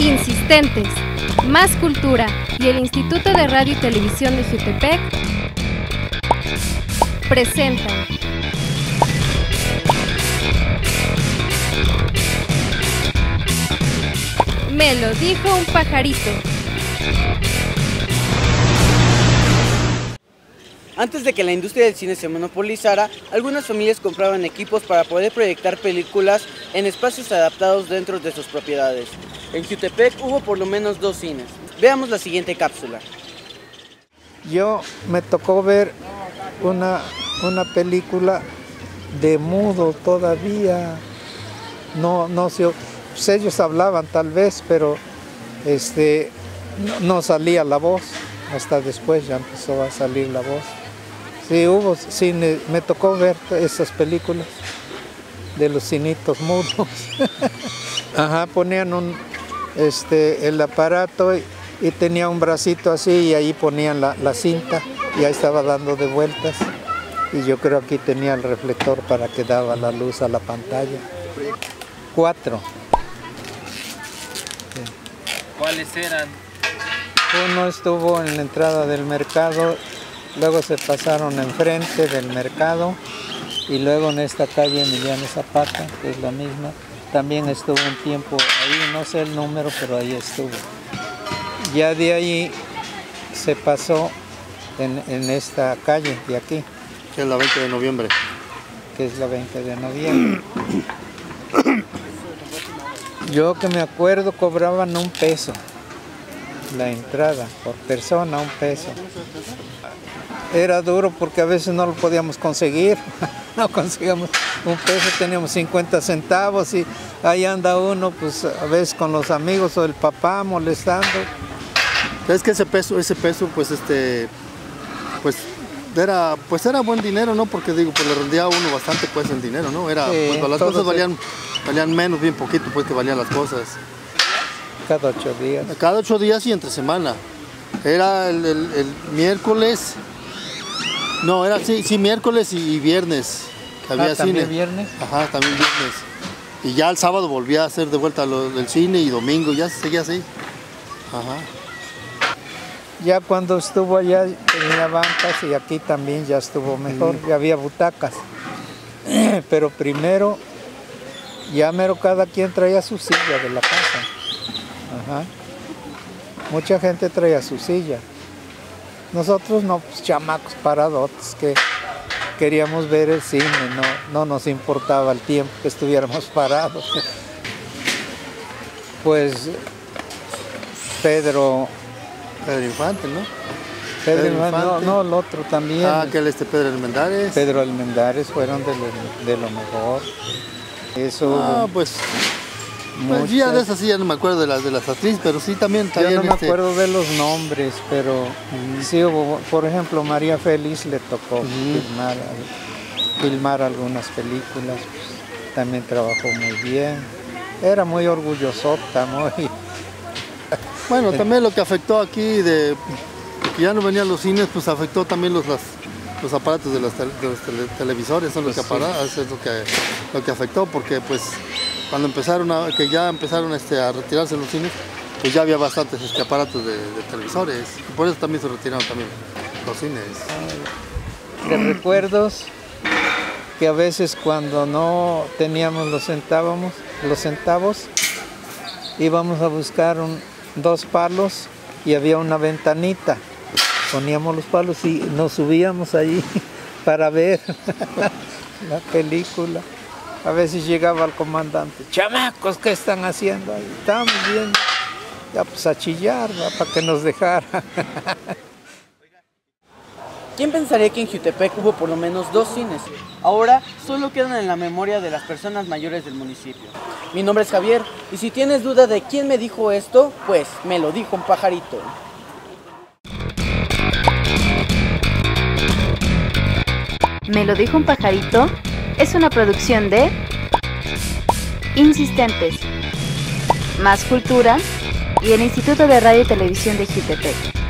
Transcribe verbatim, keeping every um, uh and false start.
Insistentes, Más Cultura y el Instituto de Radio y Televisión de Jutepec presentan Me lo dijo un pajarito. Antes de que la industria del cine se monopolizara, algunas familias compraban equipos para poder proyectar películas en espacios adaptados dentro de sus propiedades. En Jutepec hubo por lo menos dos cines. Veamos la siguiente cápsula. Yo me tocó ver una, una película de mudo todavía. No, no sé, pues ellos hablaban tal vez, pero este, no, no salía la voz. Hasta después ya empezó a salir la voz. Sí, hubo cine, me tocó ver esas películas de los cinitos mudos. Ajá, ponían un, este, el aparato y, y tenía un bracito así y ahí ponían la, la cinta y ahí estaba dando de vueltas. Y yo creo que aquí tenía el reflector para que daba la luz a la pantalla. Cuatro. Sí. ¿Cuáles eran? Uno estuvo en la entrada del mercado, luego se pasaron enfrente del mercado y luego en esta calle Emiliano Zapata, que es la misma, también estuvo un tiempo ahí, no sé el número, pero ahí estuvo. Ya de ahí se pasó en, en esta calle de aquí. Que es la veinte de noviembre. Que es la veinte de noviembre. Yo que me acuerdo cobraban un peso. La entrada por persona, un peso. Era duro porque a veces no lo podíamos conseguir, no conseguíamos un peso, teníamos cincuenta centavos y ahí anda uno, pues a veces con los amigos o el papá molestando. Es que ese peso, ese peso, pues este, pues era, pues era buen dinero, ¿no? Porque digo, pues le rendía a uno bastante pues el dinero, ¿no? Era, sí, pues las cosas valían, valían menos, bien poquito, pues que valían las cosas. Cada ocho días. Cada ocho días y entre semana. Era el, el, el miércoles. No, era sí, sí miércoles y viernes. Que había ah, ¿también cine. viernes? Ajá, también viernes. Y ya el sábado volvía a hacer de vuelta lo del cine y domingo, ya se seguía así. Ajá. Ya cuando estuvo allá tenía bancas y aquí también ya estuvo mejor, mm. ya había butacas. Pero primero, ya mero cada quien traía su silla de la casa. Ajá. Mucha gente traía su silla. Nosotros no, pues chamacos paradotes que queríamos ver el cine, no, no nos importaba el tiempo que estuviéramos parados. Pues Pedro... Pedro Infante, ¿no? Pedro, Pedro Infante, no, no, el otro también. Ah, que el este Pedro Almendares. Pedro Almendares fueron de lo, de lo mejor. Eso... Ah, pues... Pues ya de esas sí ya no me acuerdo de las de las actrices, pero sí también Yo no me este... acuerdo de los nombres, pero uh-huh. sí hubo, por ejemplo, María Félix le tocó uh-huh. filmar, filmar algunas películas, pues, también trabajó muy bien, era muy orgullosota, muy... Bueno, también lo que afectó aquí de que ya no venían los cines, pues afectó también los, las, los aparatos de los, tele, de los tele, televisores, son los pues que aparatos, sí. es lo que, lo que afectó, porque pues cuando empezaron a, que ya empezaron este, a retirarse los cines, pues ya había bastantes este, aparatos de, de televisores, y por eso también se retiraron también los cines. De recuerdos que a veces cuando no teníamos los centavos, los centavos íbamos a buscar un, dos palos y había una ventanita, poníamos los palos y nos subíamos allí para ver la película. A veces llegaba el comandante, chamacos, ¿qué están haciendo ahí? Estamos viendo, ya pues a chillar, ¿va? Para que nos dejara. ¿Quién pensaría que en Jutepec hubo por lo menos dos cines? Ahora solo quedan en la memoria de las personas mayores del municipio. Mi nombre es Javier, y si tienes duda de quién me dijo esto, pues me lo dijo un pajarito. Me lo dijo un pajarito es una producción de Insistentes, Más Cultura y el Instituto de Radio y Televisión de Jutepec.